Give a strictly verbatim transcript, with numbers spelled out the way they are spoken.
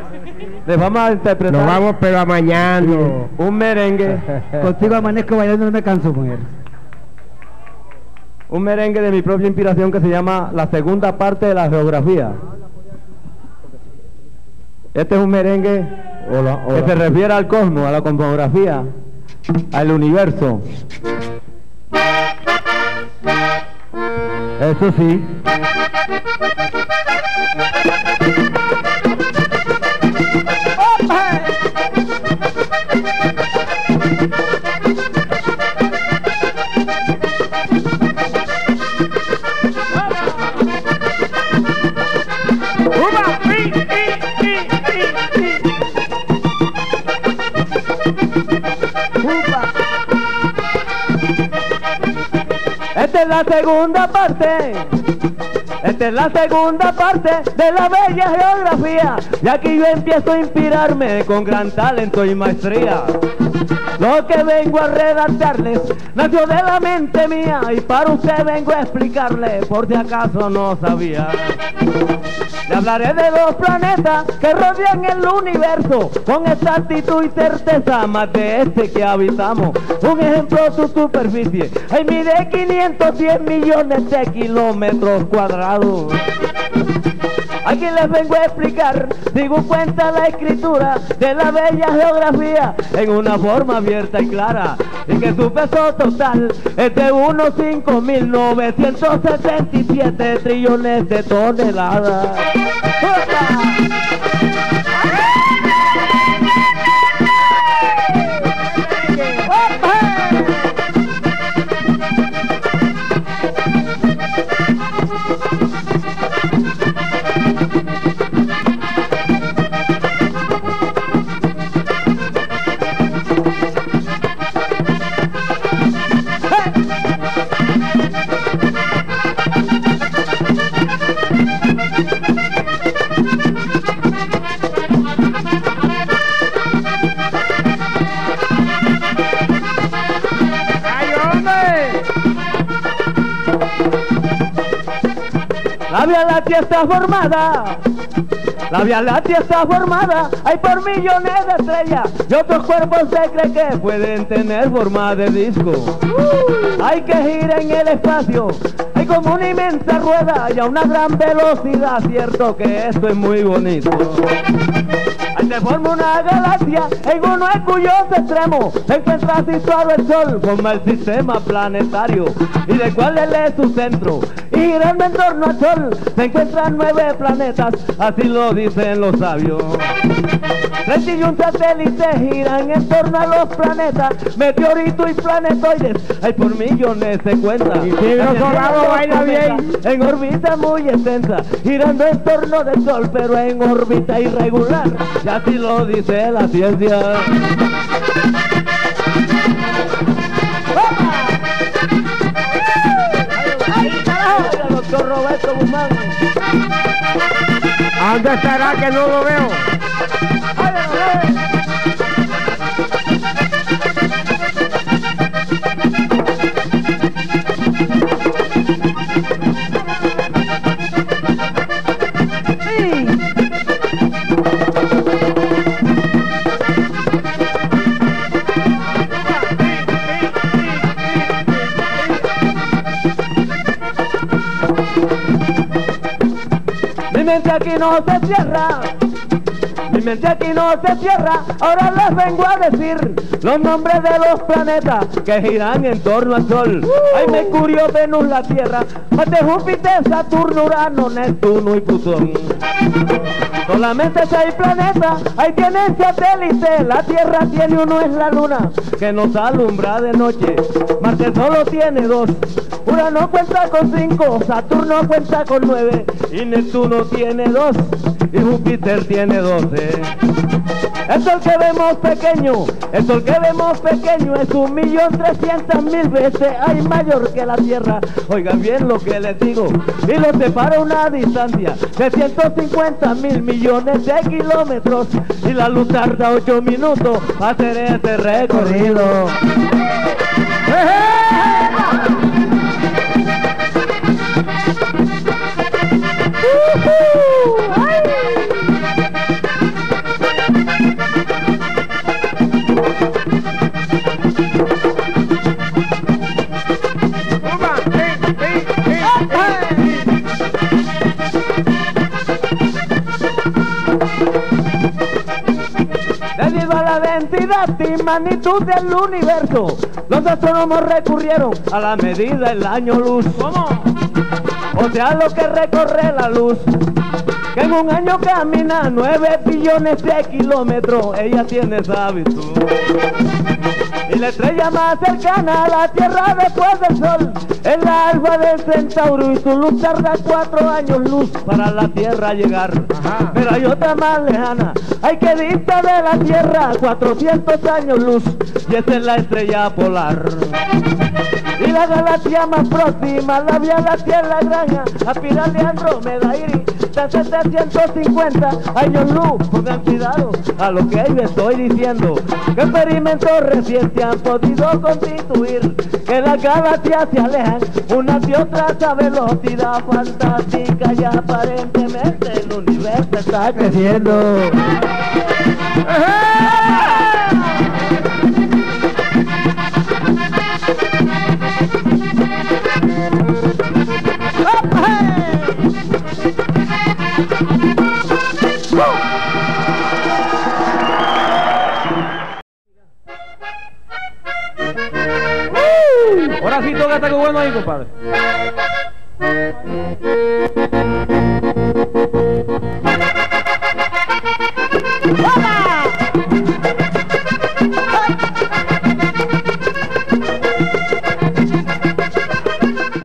Les vamos a interpretar. Nos vamos pero amañando. Un merengue. Contigo amanezco bailando, no me canso, mujer. Un merengue de mi propia inspiración que se llama La segunda parte de la geografía. Este es un merengue Hola, hola. que se refiere al cosmos, a la cosmografía, al universo. Eso sí. Esta es la segunda parte, esta es la segunda parte de la bella geografía, y aquí yo empiezo a inspirarme con gran talento y maestría. Lo que vengo a redactarles nació de la mente mía, y para usted vengo a explicarle, por si acaso no sabía. Le hablaré de los planetas que rodean el universo, con exactitud y certeza, más de este que habitamos. Un ejemplo, su superficie, ahí mide quinientos diez millones de kilómetros cuadrados. Aquí les vengo a explicar, digo cuenta la escritura de la bella geografía en una forma abierta y clara, y que su peso total es de unos cinco mil novecientos setenta y siete trillones de toneladas. La Vía Láctea está formada, la Vía Láctea está formada, hay por millones de estrellas, y otros cuerpos se cree que pueden tener forma de disco. Uh, hay que girar en el espacio, hay como una inmensa rueda y a una gran velocidad, cierto que esto es muy bonito. Ahí se forma una galaxia en uno de cuyos extremos se encuentra situado el Sol, forma el sistema planetario, y de cuál él es su centro, y girando en torno al Sol se encuentran nueve planetas, así lo dicen los sabios. treinta y un satélites giran en torno a los planetas, meteoritos y planetoides, hay por millones se cuentan. Y Pedro Solano baila bien. En órbita muy extensa, girando en torno del Sol, pero en órbita irregular, y así lo dice la ciencia. Doctor Roberto Guzmán. ¿Dónde estará que no lo veo? Mi mente aquí no se cierra, mi mente aquí no se cierra, ahora les vengo a decir los nombres de los planetas que giran en torno al Sol. Hay Mercurio, Venus, la Tierra, Marte, Júpiter, Saturno, Urano, Neptuno y Plutón. Solamente seis planetas, ahí tienen satélites, la Tierra tiene uno, es la Luna, que nos alumbra de noche. Marte solo tiene dos, Urano cuenta con cinco, Saturno cuenta con nueve, y Neptuno tiene dos, y Júpiter tiene doce. El Sol que vemos pequeño, el Sol que vemos pequeño es un millón trescientas mil veces hay mayor que la Tierra. Oigan bien lo que les digo, y lo separa una distancia de ciento cincuenta mil millones de kilómetros, y la luz tarda ocho minutos para hacer este recorrido. cantidad y magnitud del universo, los astrónomos recurrieron a la medida del año luz. ¿Cómo? O sea, lo que recorre la luz, que en un año camina nueve billones de kilómetros. Ella tiene esa virtud. Y la estrella más cercana a la Tierra después del Sol es la Alfa del Centauro, y su luz tarda cuatro años luz para la Tierra llegar. Ajá. Pero hay otra más lejana, hay que dista de la Tierra cuatrocientos años luz, y esa es la estrella polar. Y la galaxia más próxima, la Vía Láctea en la granja, Aspiral de Andrómeda Iris, de setecientos cincuenta años luz. Pongan cuidado a lo que les estoy diciendo, que experimentos recientes han podido constituir que las galaxias se alejan unas de otras a velocidad fantástica, y aparentemente el universo está creciendo. Ahora sí toca estar bueno ahí, compadre.